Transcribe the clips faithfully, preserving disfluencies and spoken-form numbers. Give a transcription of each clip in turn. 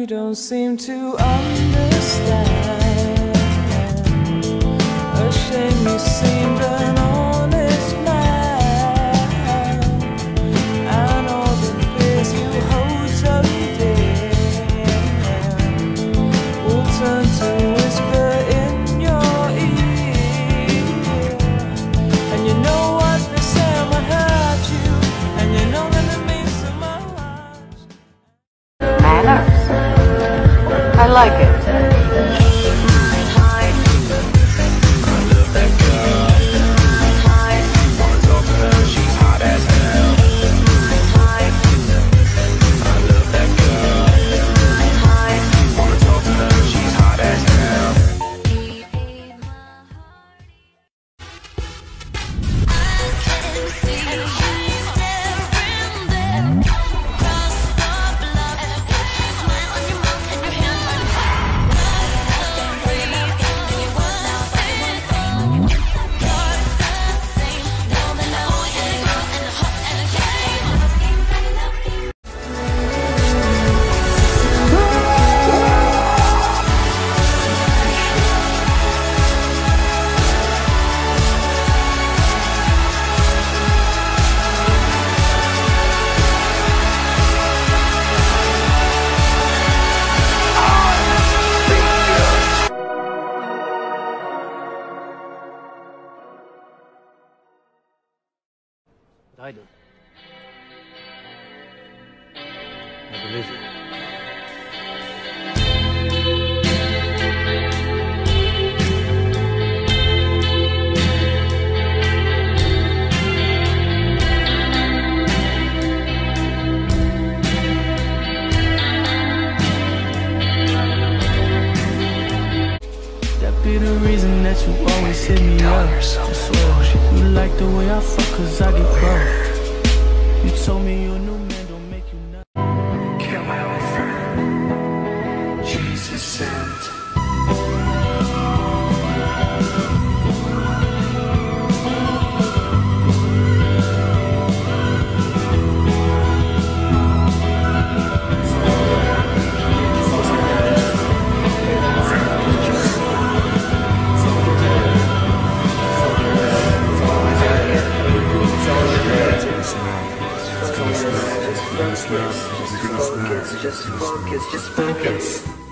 you don't seem to understand. A shame you seemed an honest man, and all the fears you hold so dear will turn to whisper in your ear. And you know what they say might hurt you, and you know that it means so much. Manners. I like it. I do. I believe you. That be the reason that you always hit me up. I swear, you like the way I fuck cause I get buff. You told me your new man don't make you nothing. Kill my old friend. Jesus sent. Just focus, just focus.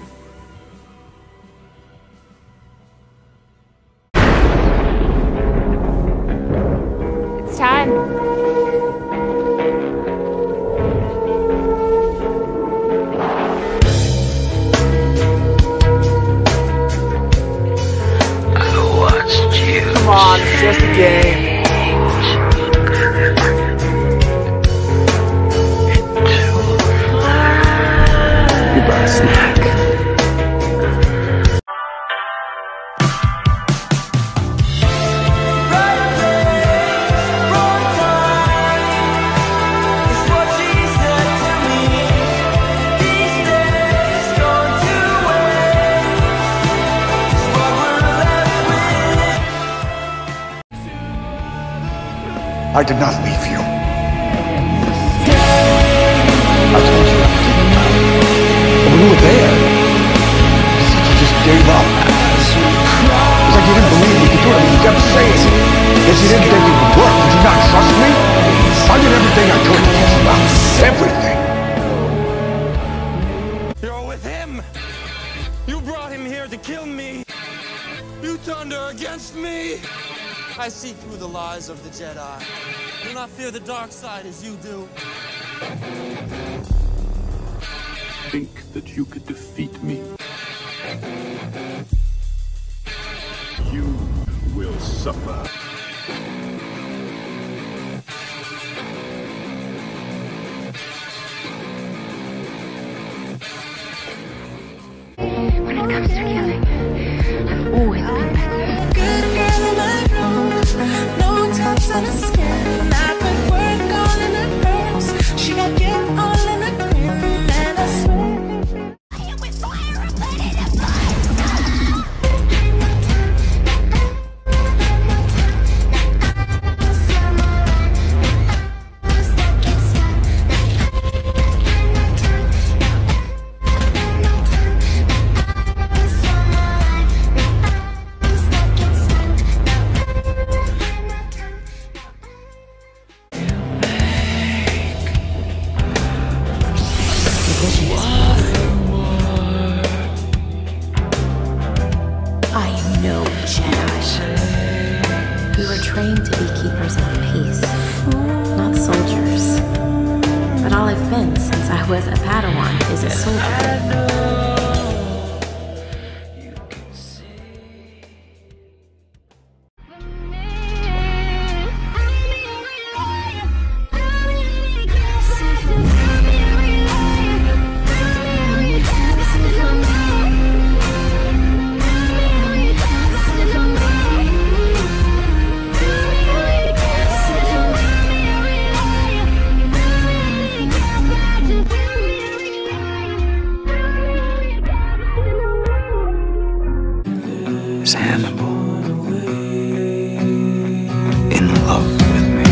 It's time. I watched you. Come on, it's just a game. Snack. I did not leave you. I told you everything about it. But when you were there, you said you just gave up. It's like you didn't believe we could do it. I mean, you kept saying it. If you didn't think it would work, did you not trust me? I did everything I could to get you out. Everything. You're with him! You brought him here to kill me! You turned her against me! I see through the lies of the Jedi. Do not fear the dark side as you do. Think that you could defeat me. You will suffer. When it comes to killing, I've always been better. Good girl in my room, no touch on the skin. I could work all in her purse. She got get all in her grin, and I swear. With fire, I'm ready to fight. trained to be keepers of peace, not soldiers. But all I've been since I was a Padawan is a soldier. Is Hannibal in love with me?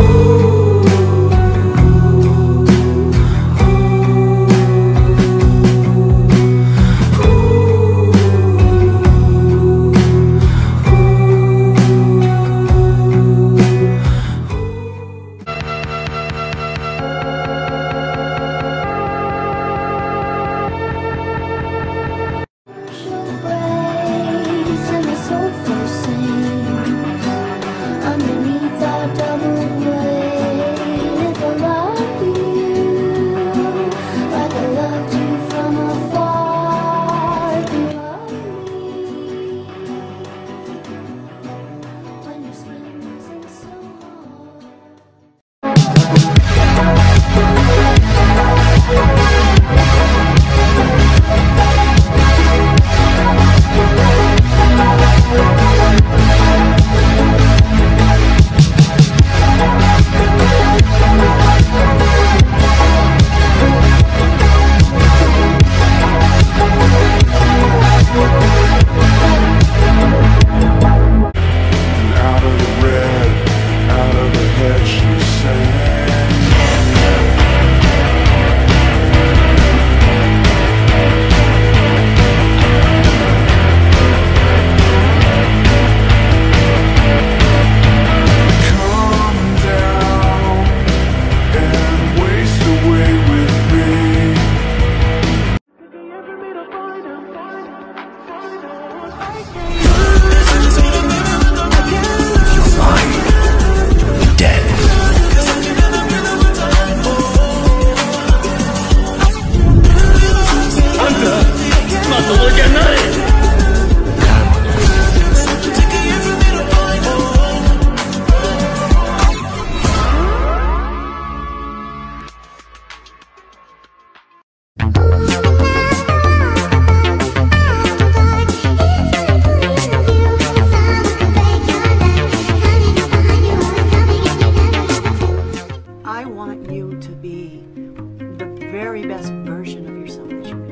I want you to be the very best version of yourself that you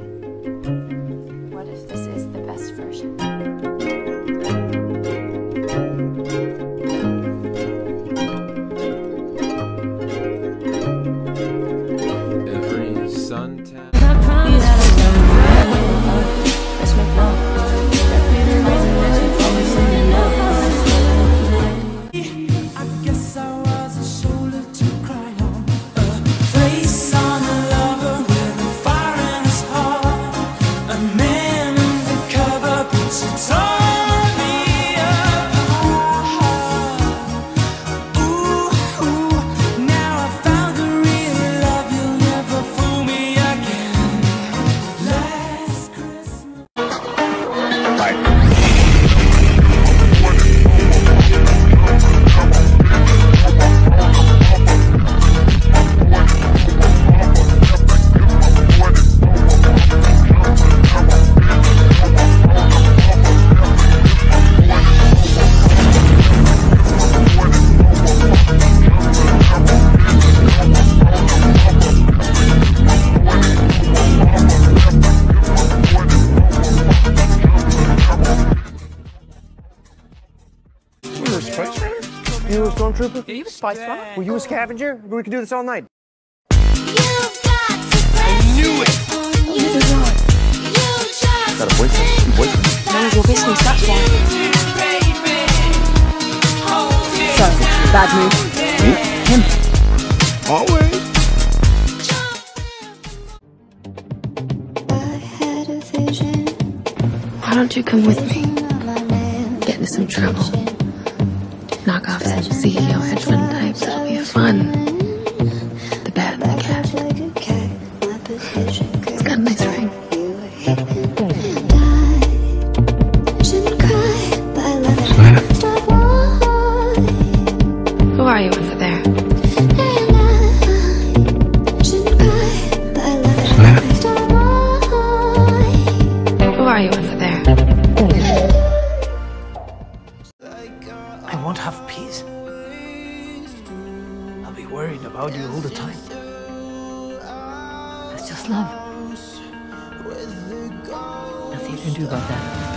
can be. What if this is the best version? Every suntan. You a stormtrooper? Are you a spice runner? Were you a scavenger? We could do this all night. I knew it! Got a boyfriend? Two boyfriends? None of your business, that's why. So, bad mood. Me? Him? Always. Why don't you come with me? Get into some trouble. Knockoff C E O hedge fund types. It'll be fun. The bad and the cat. It's got a nice ring. Who are you over there? Who are you over there? I won't have peace. I'll be worried about you all the time. That's just love. Nothing you can do about that.